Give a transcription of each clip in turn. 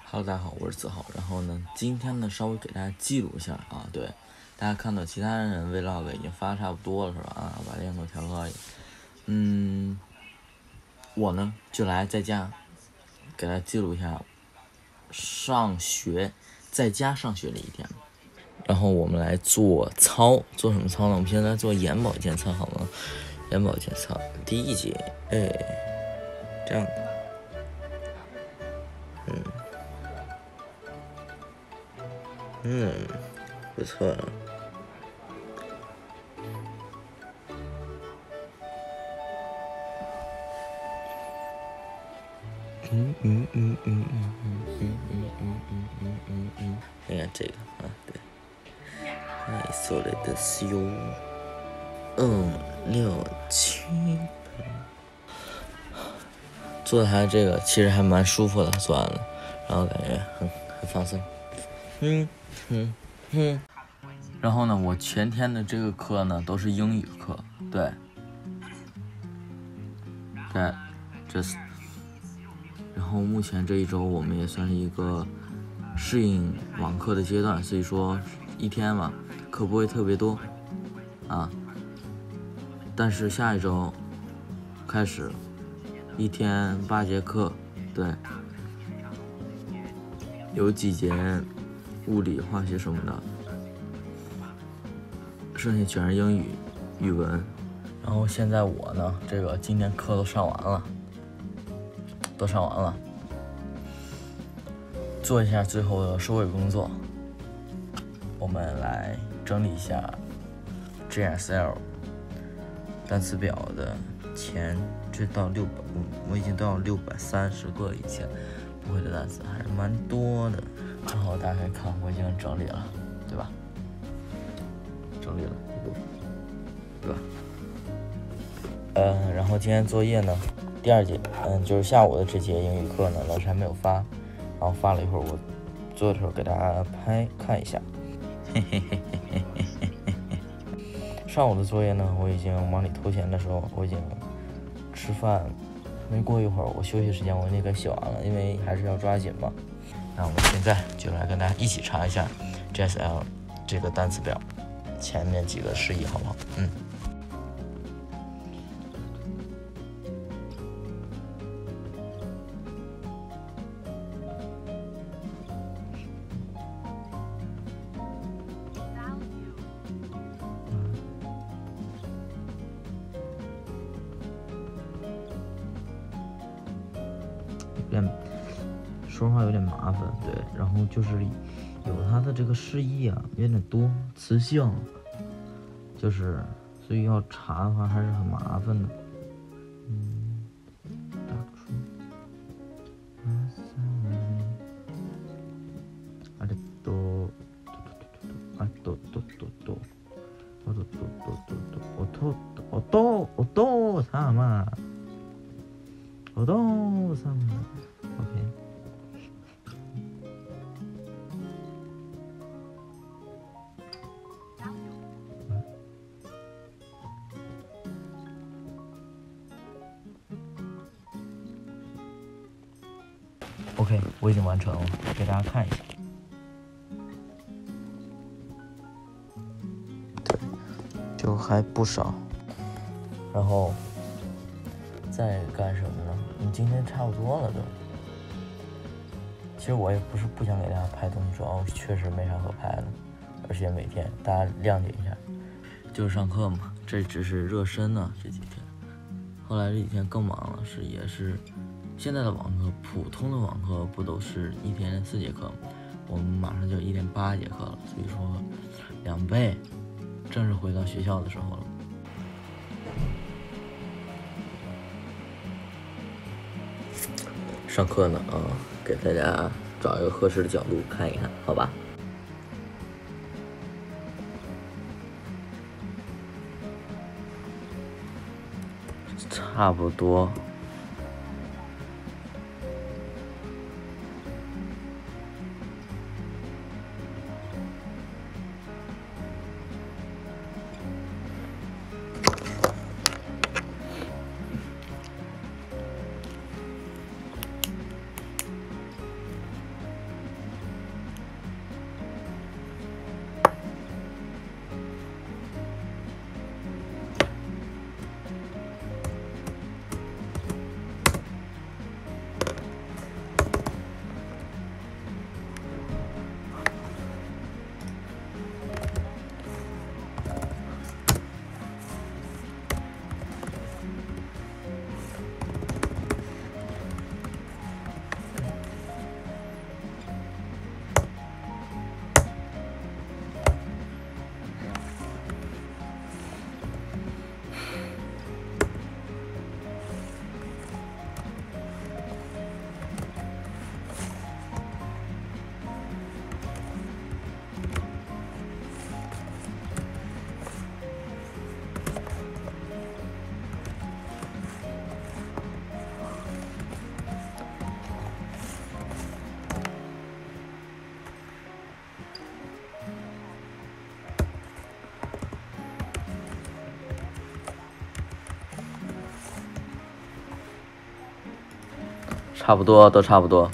Hello， 大家好，我是子豪。然后呢，今天呢稍微给大家记录一下啊，对，大家看到其他人 vlog 已经发差不多了是吧？啊，把亮度调高一点。我呢就来在家给大家记录一下上学在家上学的一天。然后我们来做操，做什么操呢？我们现在做眼保健操好吗？眼保健操第一节，这样的，不错。你看这个啊，对，はい、それですよ。6、7，做它这个其实还蛮舒服的，做完了，然后感觉很放松。然后呢，我全天的这个课呢都是英语课，对，这是。然后目前这一周我们也算是一个适应网课的阶段，所以说一天嘛课不会特别多啊，但是下一周开始一天8节课，对，有几节物理、化学什么的，剩下全是英语、语文。然后现在我呢，这个今天课都上完了，做一下最后的收尾工作。我们来整理一下 GSL 单词表的这到600，我已经到630个以前不会的单词，还是蛮多的。然后大家可以看，我已经整理了，对吧？整理了一部分，对吧？然后今天作业呢，第2节，就是下午的这节英语课呢，老师还没有发，然后发了一会儿，我做的时候给大家看一下。上午的作业呢，我已经往里投钱的时候，我已经吃饭，没过一会儿，我休息时间我那个写完了，因为还是要抓紧嘛。那我们现在就来跟大家一起查一下 GSL 这个单词表前面几个释义，好不好？说话有点麻烦，对，然后就是有它的这个释义啊，有点多词性，就是所以要查的话还是很麻烦的。打出OK， 我已经完成了，给大家看一下。对，就还不少。然后再干什么呢？今天差不多了都。其实我也不是不想给大家拍东西，主要确实没啥可拍的，而且每天大家谅解一下，就是上课嘛，这只是热身呢，这几天。后来这几天更忙了，也是。现在的网课，普通的网课不都是1天4节课吗？我们马上就1天8节课了，所以说2倍，正式回到学校的时候了。上课呢给大家找一个合适的角度看一看，好吧？差不多。 差不多，都差不多。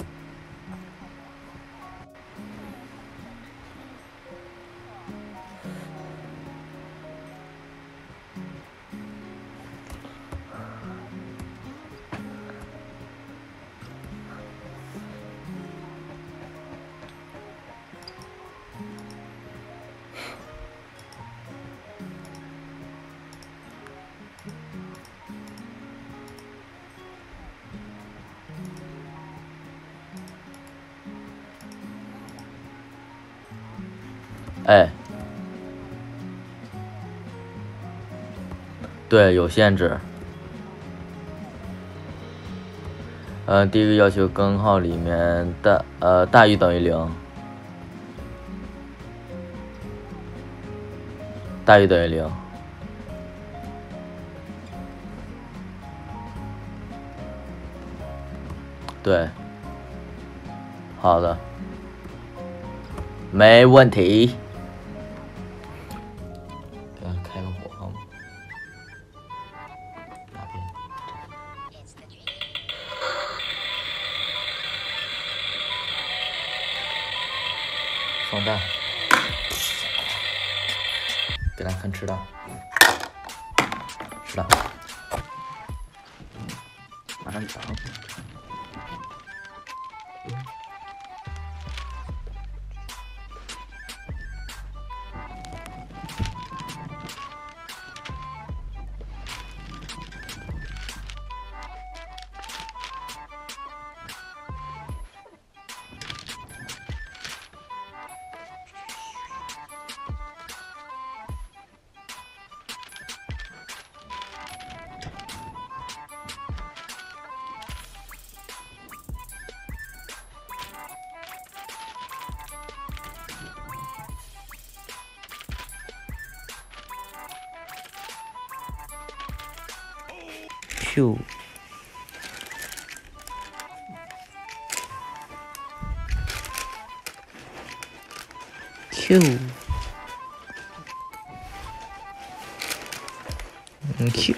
哎，对，有限制。第一个要求根号里面大于等于0，大于等于0。对，好的，没问题。给他开个火好吗？哪边？放蛋，给他看吃的，吃的，马上长。Q Q Q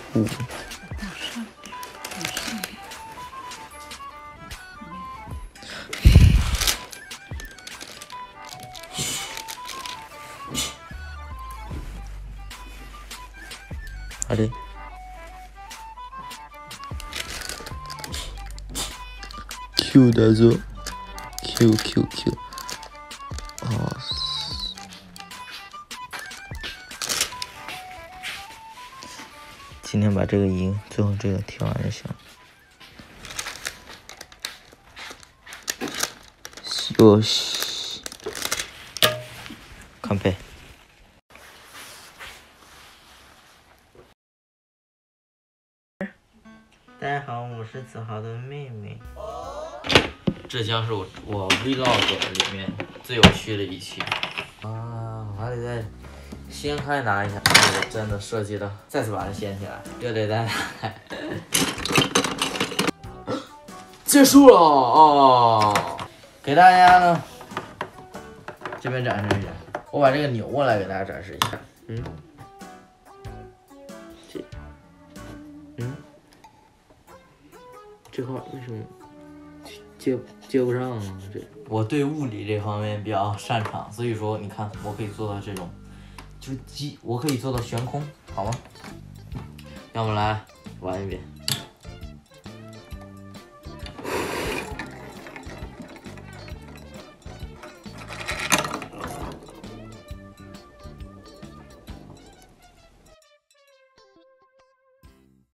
好的。Q 的做 Q。哦，今天把这个音最后这个调完就行了。よし，乾杯。大家好，我是子豪的妹妹。这将是我 vlog 里面最有趣的一期啊！我还得再掀开拿一下，这个真的设计的，再次把它掀起来，又得再拿开。结束了哦！给大家呢这边展示一下，我把这个扭过来给大家展示一下。这块为什么接不上啊？我对物理这方面比较擅长，所以说你看我可以做到这种，我可以做到悬空，好吗？让我们来玩一遍。